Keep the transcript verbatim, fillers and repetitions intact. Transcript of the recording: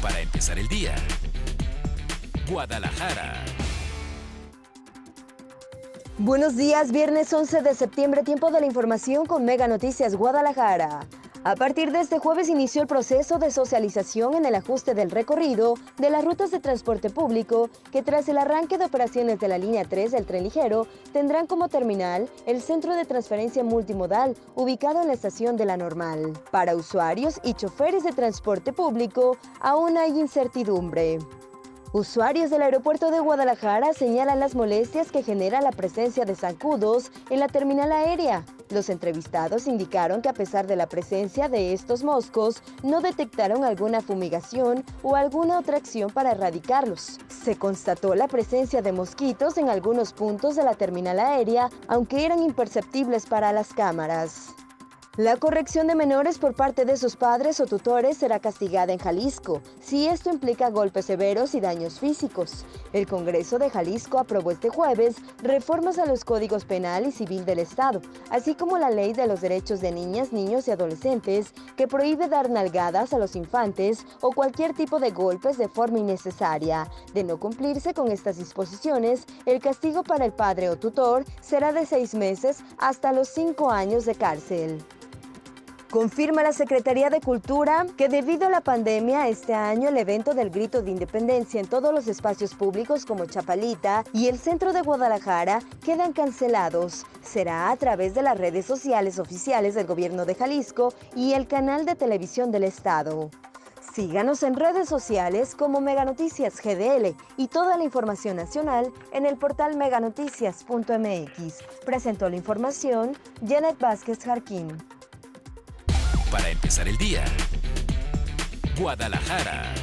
Para empezar el día, Guadalajara. Buenos días, viernes once de septiembre, tiempo de la información con Mega Noticias Guadalajara. A partir de este jueves inició el proceso de socialización en el ajuste del recorrido de las rutas de transporte público que tras el arranque de operaciones de la línea tres del tren ligero tendrán como terminal el centro de transferencia multimodal ubicado en la estación de La Normal. Para usuarios y choferes de transporte público aún hay incertidumbre. Usuarios del aeropuerto de Guadalajara señalan las molestias que genera la presencia de zancudos en la terminal aérea. Los entrevistados indicaron que a pesar de la presencia de estos moscos, no detectaron alguna fumigación o alguna otra acción para erradicarlos. Se constató la presencia de mosquitos en algunos puntos de la terminal aérea, aunque eran imperceptibles para las cámaras. La corrección de menores por parte de sus padres o tutores será castigada en Jalisco, si esto implica golpes severos y daños físicos. El Congreso de Jalisco aprobó este jueves reformas a los códigos penal y civil del Estado, así como la Ley de los Derechos de Niñas, Niños y Adolescentes, que prohíbe dar nalgadas a los infantes o cualquier tipo de golpes de forma innecesaria. De no cumplirse con estas disposiciones, el castigo para el padre o tutor será de seis meses hasta los cinco años de cárcel. Confirma la Secretaría de Cultura que debido a la pandemia, este año el evento del Grito de Independencia en todos los espacios públicos como Chapalita y el centro de Guadalajara quedan cancelados. Será a través de las redes sociales oficiales del Gobierno de Jalisco y el canal de televisión del Estado. Síganos en redes sociales como Mega Noticias G D L y toda la información nacional en el portal meganoticias punto m x. Presentó la información Janet Vázquez Jarquín. Para empezar el día, Guadalajara.